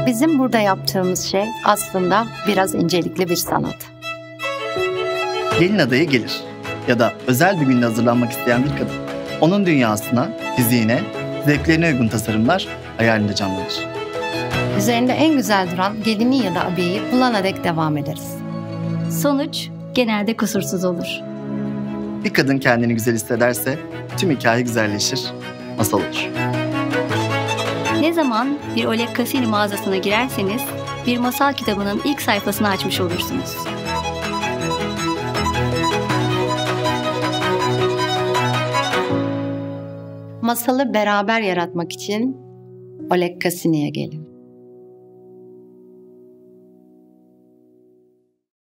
Bizim burada yaptığımız şey aslında biraz incelikli bir sanat. Gelin adayı gelir ya da özel bir günde hazırlanmak isteyen bir kadın. Onun dünyasına, fiziğine, zevklerine uygun tasarımlar hayalinde canlanır. Üzerinde en güzel duran gelini ya da abiyeyi bulana dek devam ederiz. Sonuç genelde kusursuz olur. Bir kadın kendini güzel hissederse tüm hikaye güzelleşir, masal olur. Ne zaman bir Oleg Cassini mağazasına girerseniz bir masal kitabının ilk sayfasını açmış olursunuz. Masalı beraber yaratmak için Oleg Cassini'ye gelin.